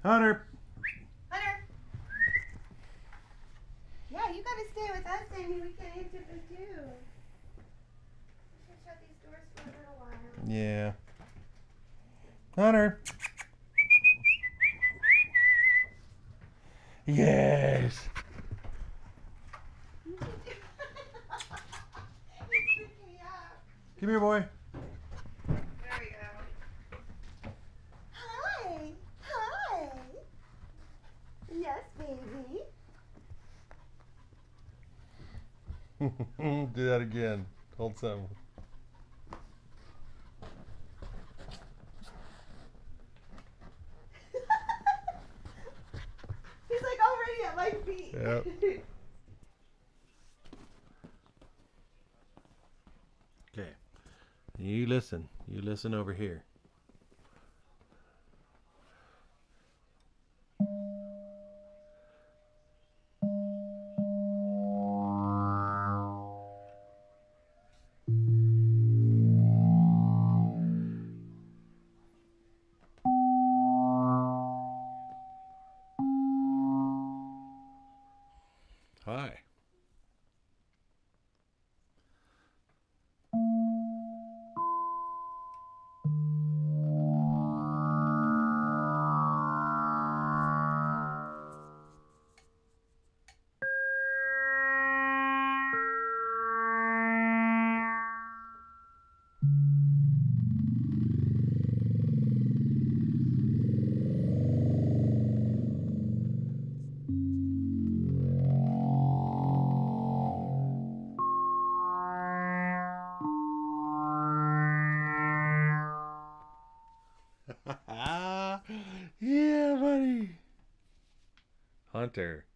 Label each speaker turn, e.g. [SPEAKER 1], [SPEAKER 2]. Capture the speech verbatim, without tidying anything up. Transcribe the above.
[SPEAKER 1] Hunter.
[SPEAKER 2] Hunter. Yeah, you gotta stay with us, Amy. We can interview too. We should shut these doors for a little while.
[SPEAKER 1] Yeah. Hunter. Yes.
[SPEAKER 2] He's freaking me out.
[SPEAKER 1] Come here, boy.
[SPEAKER 2] There we go. Hi. Hi. Yes, baby.
[SPEAKER 1] Do that again. Hold some.
[SPEAKER 2] He's like already at my feet.
[SPEAKER 1] Yep. Okay. You listen. You listen over here. Hi. Yeah, buddy. Hunter.